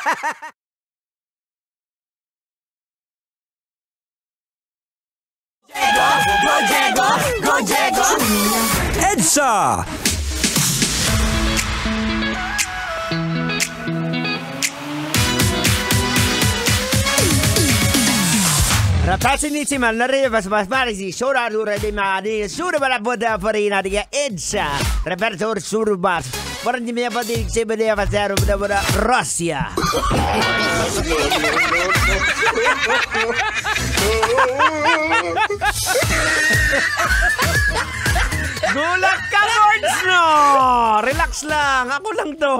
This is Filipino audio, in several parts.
Go Diego! Go Diego! EDSA! Rapazzinissima, arriva Sparisi, sora l'ora di mani, sura la boda farina di EDSA, repertor surbas, guarda di mia pati se vedeva zero da Russia. Gulat ka, Lords, no? Relax lang, ako lang to.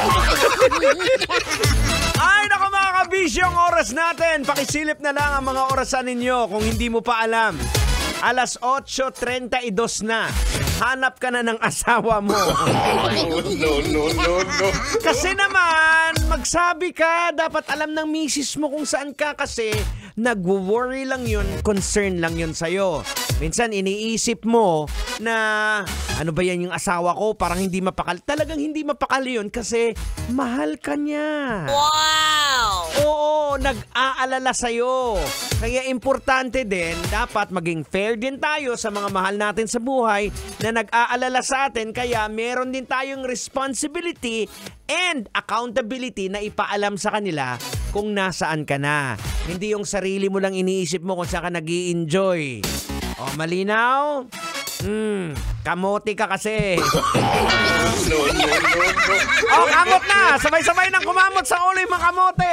Ay, naku mga kabisyo, ang oras natin. Pakisilip na lang ang mga orasan ninyo kung hindi mo pa alam. Alas 8:32 na. Hanap ka na ng asawa mo. No. Kasi naman, magsabi ka, dapat alam ng misis mo kung saan ka kasi nag-worry lang yun, concern lang yun sa'yo. Minsan iniisip mo na ano ba yan yung asawa ko, parang hindi mapakal. Talagang hindi mapakal yun kasi mahal ka niya. Wow! Oo, nag-aalala sa'yo. Kaya importante din, dapat maging fair din tayo sa mga mahal natin sa buhay na nag-aalala sa atin. Kaya meron din tayong responsibility and accountability na ipaalam sa kanila kung nasaan ka na. Hindi yung sarili mo lang iniisip mo kung saan ka nag-i-enjoy. O, malinaw? Kamote ka kasi. No. Oh, kamot na! Sabay-sabay nang kumamot sa ulo yung mga kamote.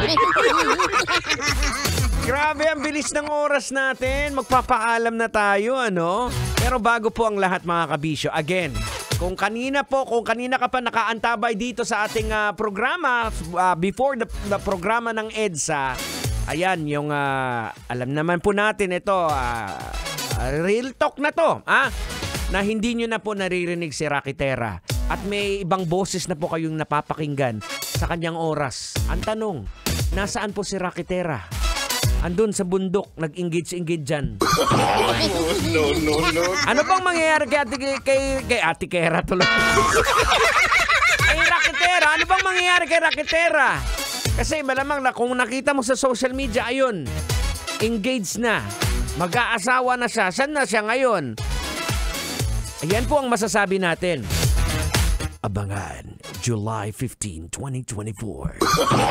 Grabe, ang bilis ng oras natin. Magpapaalam na tayo, ano? Pero bago po ang lahat, mga kabisyo, again, kung kanina ka pa nakaantabay dito sa ating programa, before the programa ng EDSA, ayan, yung alam naman po natin ito, real talk na to, na hindi nyo na po naririnig si Rakitera at may ibang boses na po kayong napapakinggan sa kanyang oras. Ang tanong, nasaan po si Rakitera? Andun sa bundok, nag-engage dyan. No. Ano bang mangyayari kay Ate Kera tuloy? Kay Rakitera, ano bang mangyayari kay Rakitera? Kasi malamang na kung nakita mo sa social media, ayun, engaged na. Mag-aasawa na siya. Saan na siya ngayon? Ayan po ang masasabi natin. Abangan, July 15, 2024.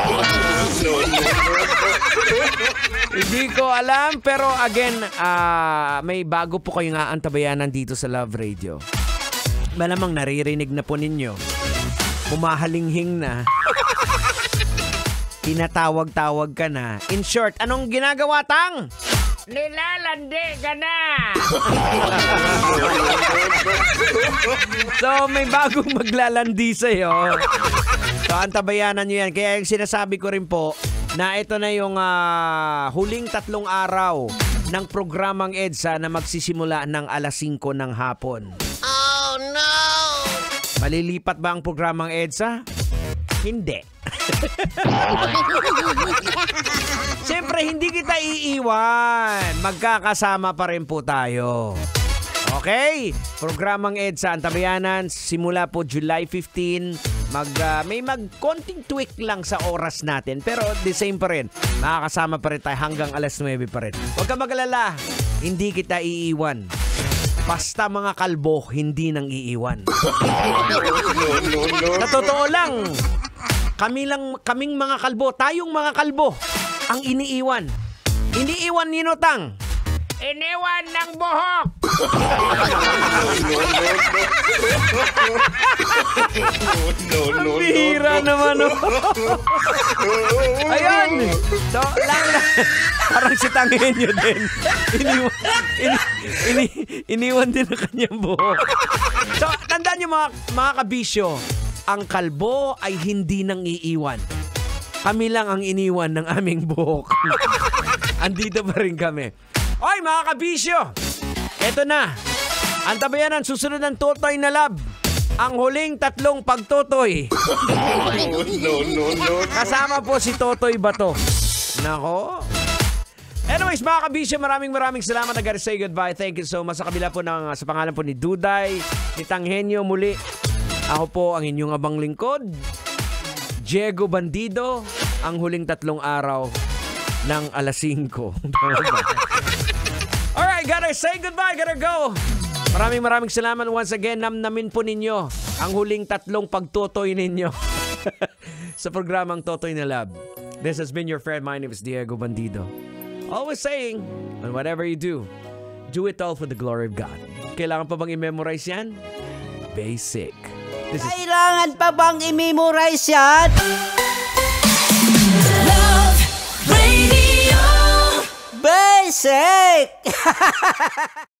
Hindi ko alam, pero again, may bago po kayong aantabayanan dito sa Love Radio. Malamang naririnig na po ninyo. Humahalinghing na. Tinatawag-tawag ka na. In short, anong ginagawa, Tang? Nilalandi ka na! So, may bagong maglalandi sa'yo. So, antabayanan nyo yan. Kaya yung sinasabi ko rin po, na ito na yung huling 3 araw ng programang EDSA na magsisimula ng alas 5 ng hapon. Oh, no! Malilipat ba ang programang EDSA? Hindi. Siyempre, hindi kita iiwan. Magkakasama pa rin po tayo. Okay? Programang EDSA, antabayanan, simula po July 15. May konting tweak lang sa oras natin. Pero the same pa rin. Makakasama pa rin tayo hanggang alas 9 pa rin. Huwag ka mag-alala. Hindi kita iiwan. Basta mga kalbo, hindi nang iiwan. Sa totoo lang, kaming mga kalbo, tayong mga kalbo, ang iniiwan. Iniiwan ni Nutang. Iniwan ng buhok. Ang bihira naman, no? Ayun. So, lang. Parang si Tanghenyo din. Iniwan din ang kanyang buhok. So, tandaan nyo mga kabisyo, ang kalbo ay hindi nang iiwan. Kami lang ang iniwan ng aming buhok. Andito pa rin kami. Oy, mga kabisyo! Eto na. Antabayanan, susunod ng Totoy na Love. Ang huling 3 pagtotoy. No. Kasama po si Totoy Bato. Nako. Anyways, mga kabisyo, maraming salamat. I gotta say goodbye. Thank you so much. Sa kabila po sa pangalan po ni Duday, ni Tanghenyo muli. Ako po ang inyong abang lingkod, Diego Bandido, ang huling 3 araw ng alas 5. Alright, gotta say goodbye, gotta go. Maraming salamat once again. Namnamin po ninyo ang huling 3 pagtutoy ninyo sa programang Totoy na Lab. This has been your friend. My name is Diego Bandido. Always saying, and whatever you do it all for the glory of God. Kailangan pa bang i-memorize yan? Basic. Kailangan pa bang i-memorize yan? Love Radio. Basic!